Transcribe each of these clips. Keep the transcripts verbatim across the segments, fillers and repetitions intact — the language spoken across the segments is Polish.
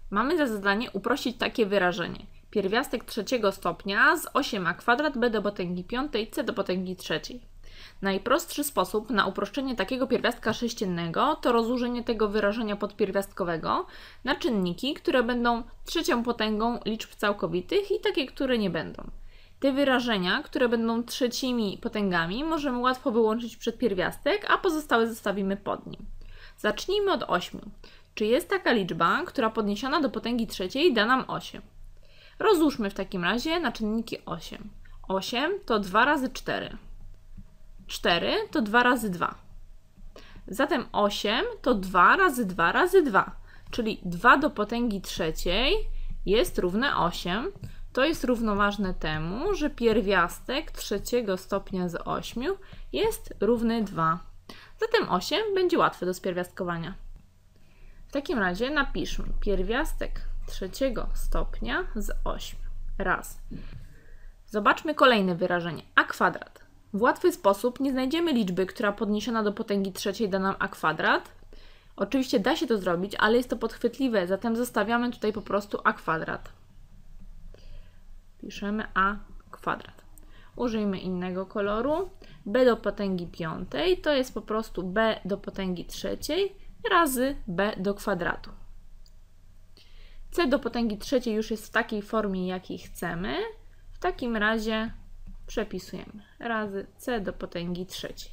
Mamy za zadanie uprościć takie wyrażenie. Pierwiastek trzeciego stopnia z osiem a kwadrat b do potęgi piątej c do potęgi trzeciej. Najprostszy sposób na uproszczenie takiego pierwiastka sześciennego to rozłożenie tego wyrażenia podpierwiastkowego na czynniki, które będą trzecią potęgą liczb całkowitych i takie, które nie będą. Te wyrażenia, które będą trzecimi potęgami, możemy łatwo wyłączyć przed pierwiastek, a pozostałe zostawimy pod nim. Zacznijmy od ośmiu. Czy jest taka liczba, która podniesiona do potęgi trzeciej da nam osiem? Rozłóżmy w takim razie na czynniki osiem. osiem to dwa razy cztery. cztery to dwa razy dwa. Zatem osiem to dwa razy dwa razy dwa, czyli dwa do potęgi trzeciej jest równe osiem. To jest równoważne temu, że pierwiastek trzeciego stopnia z ośmiu jest równy dwa. Zatem osiem będzie łatwe do spierwiastkowania. W takim razie napiszmy pierwiastek trzeciego stopnia z ośmiu. Raz. Zobaczmy kolejne wyrażenie. A kwadrat. W łatwy sposób nie znajdziemy liczby, która podniesiona do potęgi trzeciej da nam a kwadrat. Oczywiście da się to zrobić, ale jest to podchwytliwe, zatem zostawiamy tutaj po prostu a kwadrat. Piszemy a kwadrat. Użyjmy innego koloru. B do potęgi piątej to jest po prostu b do potęgi trzeciej razy b do kwadratu. C do potęgi trzeciej już jest w takiej formie, jakiej chcemy. W takim razie przepisujemy razy c do potęgi trzeciej.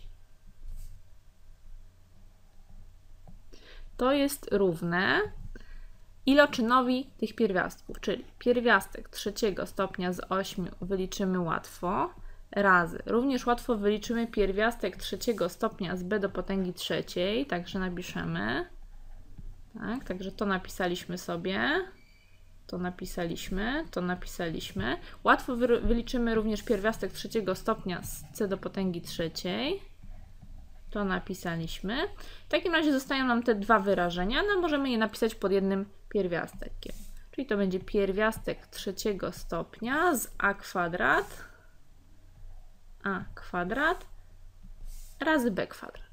To jest równe iloczynowi tych pierwiastków, czyli pierwiastek trzeciego stopnia z ośmiu wyliczymy łatwo, razy również łatwo wyliczymy pierwiastek trzeciego stopnia z b do potęgi trzeciej, także napiszemy. Tak, także to napisaliśmy sobie, to napisaliśmy, to napisaliśmy. Łatwo wy wyliczymy również pierwiastek trzeciego stopnia z c do potęgi trzeciej. To napisaliśmy. W takim razie zostają nam te dwa wyrażenia, no możemy je napisać pod jednym pierwiastkiem. Czyli to będzie pierwiastek trzeciego stopnia z a kwadrat, a kwadrat razy b kwadrat.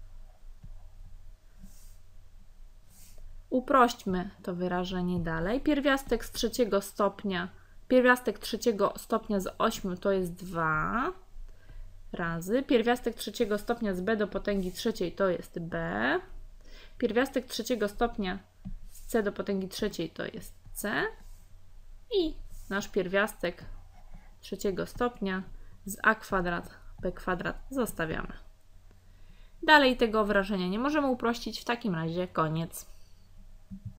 Uprośćmy to wyrażenie dalej. Pierwiastek z trzeciego stopnia, pierwiastek trzeciego stopnia z ośmiu to jest dwa razy. Pierwiastek trzeciego stopnia z b do potęgi trzeciej to jest b. Pierwiastek trzeciego stopnia z c do potęgi trzeciej to jest c. I nasz pierwiastek trzeciego stopnia z a kwadrat, b kwadrat zostawiamy. Dalej tego wyrażenia nie możemy uprościć, w takim razie koniec.